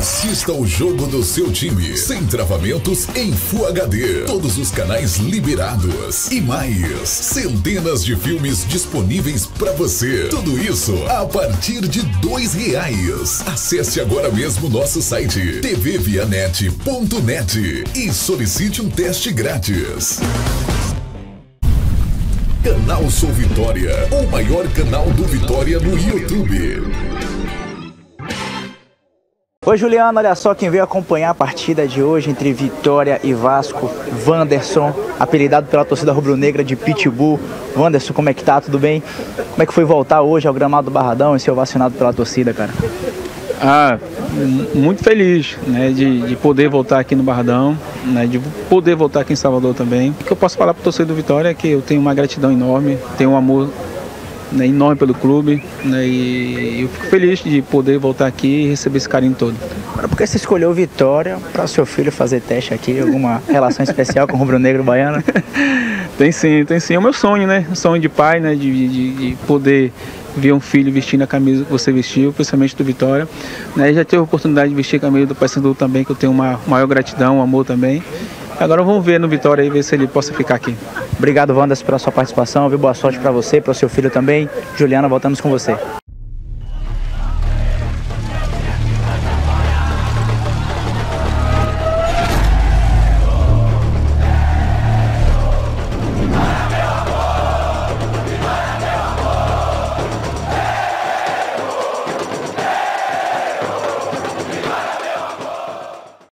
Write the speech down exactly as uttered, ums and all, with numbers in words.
Assista o jogo do seu time, sem travamentos, em Full H D. Todos os canais liberados. E mais, centenas de filmes disponíveis para você. Tudo isso a partir de dois reais. Acesse agora mesmo nosso site t v vianet ponto net e solicite um teste grátis. Canal Sou Vitória, o maior canal do Vitória no YouTube. Oi, Juliano, olha só quem veio acompanhar a partida de hoje entre Vitória e Vasco, Wanderson, apelidado pela torcida rubro-negra de Pitbull. Wanderson, como é que tá? Tudo bem? Como é que foi voltar hoje ao gramado do Barradão e ser ovacionado pela torcida, cara? Ah, muito feliz, né, de, de poder voltar aqui no Barradão, né, de poder voltar aqui em Salvador também. O que eu posso falar para o torcedor do Vitória é que eu tenho uma gratidão enorme, tenho um amor, né, enorme pelo clube, né, e eu fico feliz de poder voltar aqui e receber esse carinho todo. Agora, por que você escolheu Vitória para o seu filho fazer teste aqui? Alguma relação especial com o rubro-negro baiano? Tem sim, tem sim. É o meu sonho, né? O sonho de pai, né? De, de, de poder ver um filho vestindo a camisa que você vestiu, principalmente do Vitória. Né? Já tive a oportunidade de vestir a camisa do Paysandu também, que eu tenho uma maior gratidão, um amor também. Agora vamos ver no Vitória e ver se ele possa ficar aqui. Obrigado, Wanderson, pela sua participação. Boa sorte para você, para o seu filho também. Juliana, voltamos com você.